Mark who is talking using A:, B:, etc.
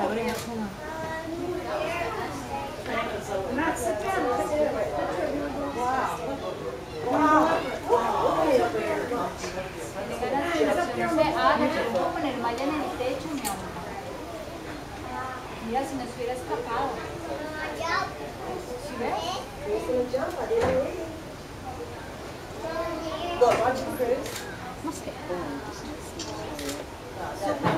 A: Puedo poner malla en el techo, mi amor. Mira, si nos hubiera escapado. ¿Sí ves? No sé.